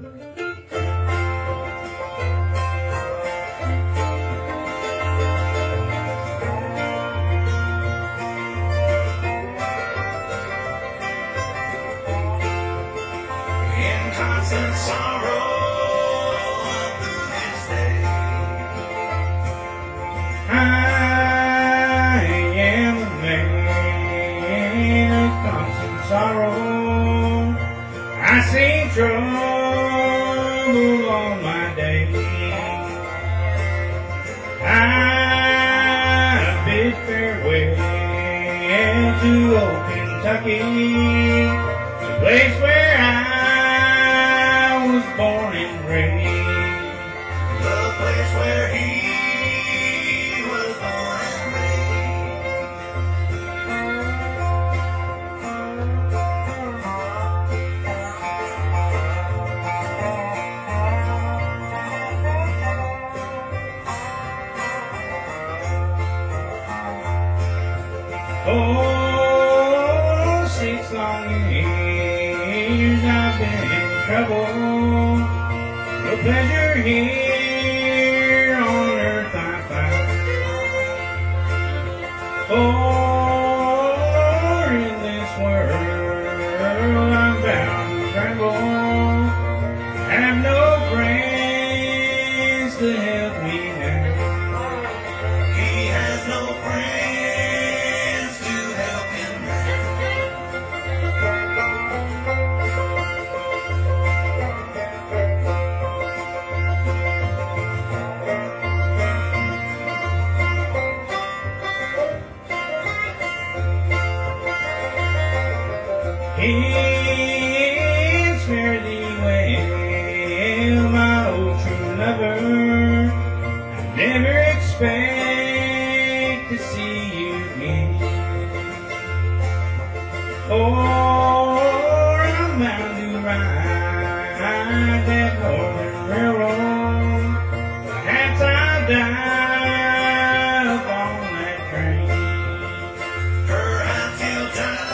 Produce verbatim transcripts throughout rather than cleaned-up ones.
Constant sorrow through his day. I am a man of constant sorrow. I see trouble on my day. I bid farewell to old Kentucky, the place where I born and raised, the place where he was born and oh, six long years I've been in trouble. No pleasure here on earth I find. For in this world I'm bound to tremble. Have no friends to help me now. He has no friends to help him now. It's fare thee well, my old true lover. I never expect to see you again. For I'm bound to ride that northern railroad. Perhaps I'll die upon that train. Perhaps you'll die.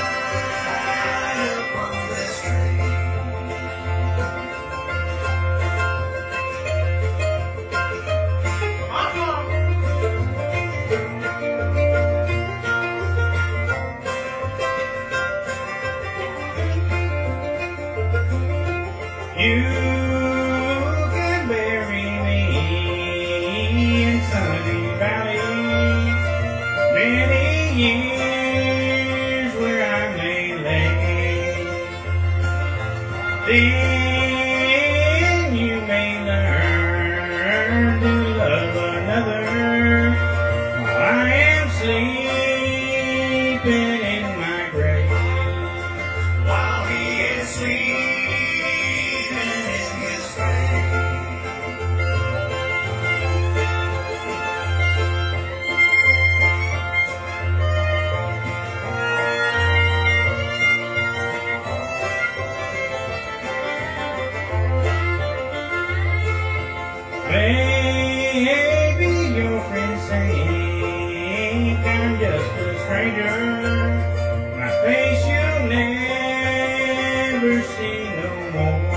You can bury me in Sunny Valley, many years where I may lay. Then you may learn to love another while I am sleeping in my grave. While he is sleeping. Maybe your friends think I'm just a stranger. My face you'll never see no more.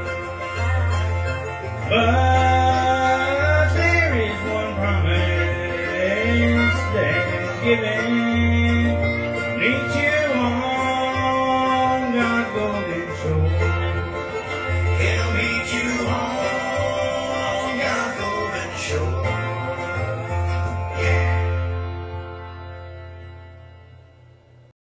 But there is one promise that is given. Meet